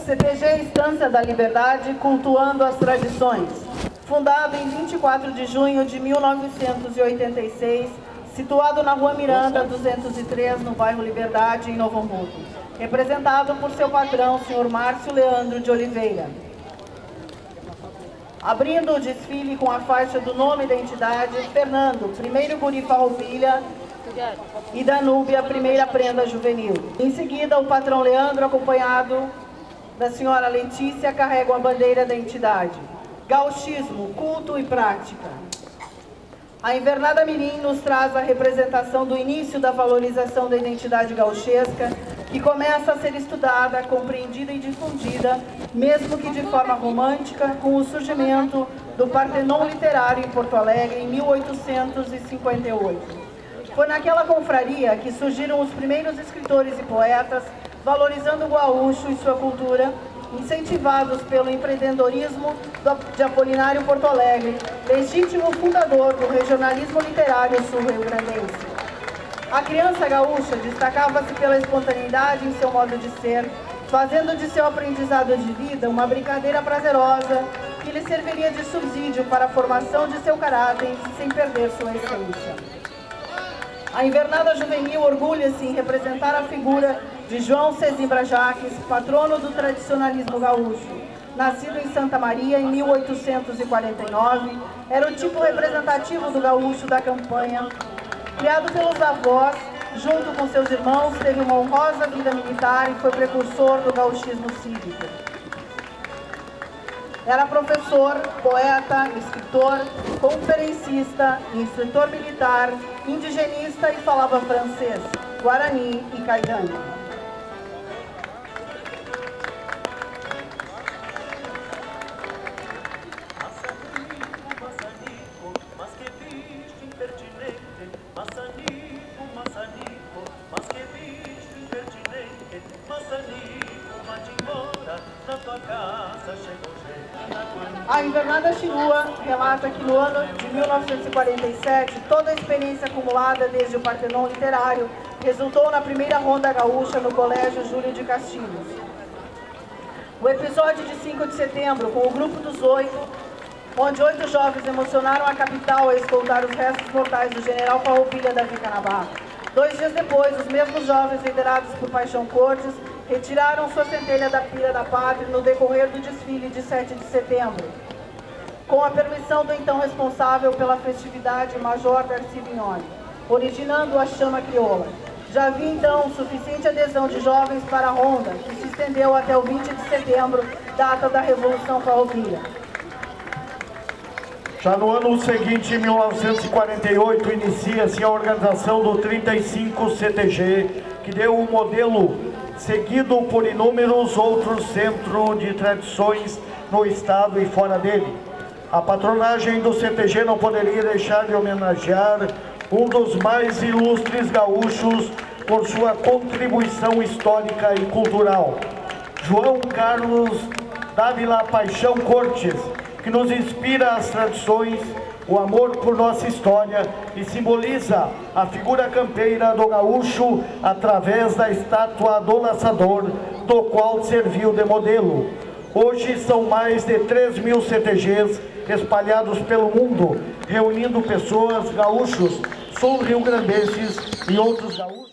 CTG Estância da Liberdade, cultuando as tradições. Fundado em 24 de junho de 1986, situado na Rua Miranda, 203, no bairro Liberdade, em Novo Hamburgo. Representado por seu patrão, Sr. Márcio Leandro de Oliveira. Abrindo o desfile com a faixa do nome da entidade, Fernando, primeiro guri farroupilha, e Danúbia, primeira prenda juvenil. Em seguida, o patrão Leandro, acompanhado da senhora Letícia, carrega a bandeira da entidade. Gauchismo, culto e prática. A Invernada Mirim nos traz a representação do início da valorização da identidade gauchesca, que começa a ser estudada, compreendida e difundida, mesmo que de forma romântica, com o surgimento do Partenon Literário em Porto Alegre em 1858. Foi naquela confraria que surgiram os primeiros escritores e poetas, valorizando o gaúcho e sua cultura, incentivados pelo empreendedorismo de Apolinário Porto Alegre, legítimo fundador do regionalismo literário sul-rio-grandense. A criança gaúcha destacava-se pela espontaneidade em seu modo de ser, fazendo de seu aprendizado de vida uma brincadeira prazerosa que lhe serviria de subsídio para a formação de seu caráter sem perder sua essência. A Invernada Juvenil orgulha-se em representar a figura de João Sesimbra Jaques, patrono do tradicionalismo gaúcho. Nascido em Santa Maria em 1849, era o tipo representativo do gaúcho da campanha. Criado pelos avós, junto com seus irmãos, teve uma honrosa vida militar e foi precursor do gauchismo cívico. Era professor, poeta, escritor, conferencista, instrutor militar, indigenista e falava francês, guarani e caetano. A Invernada Chirua relata que no ano de 1947, toda a experiência acumulada desde o Partenon Literário resultou na primeira ronda gaúcha no Colégio Júlio de Castilhos. O episódio de 5 de setembro, com o Grupo dos Oito, onde 8 jovens emocionaram a capital a escoltar os restos mortais do general farroupilha Davi Canabarro. 2 dias depois, os mesmos jovens, liderados por Paixão Cortes, retiraram sua centelha da pira da pátria no decorrer do desfile de 7 de setembro, com a permissão do então responsável pela festividade, Major Darcy Vignoli, originando a chama crioula. Já havia então suficiente adesão de jovens para a ronda, que se estendeu até o 20 de setembro, data da Revolução Farroupilha. Já no ano seguinte, em 1948, inicia-se a organização do 35 CTG, que deu um modelo seguido por inúmeros outros centros de tradições no estado e fora dele. A patronagem do CTG não poderia deixar de homenagear um dos mais ilustres gaúchos por sua contribuição histórica e cultural, João Carlos Dávila Paixão Cortes, que nos inspira as tradições, o amor por nossa história e simboliza a figura campeira do gaúcho através da estátua do laçador, do qual serviu de modelo. Hoje são mais de 3.000 CTGs espalhados pelo mundo, reunindo pessoas, gaúchos, sul-rio-grandenses e outros gaúchos.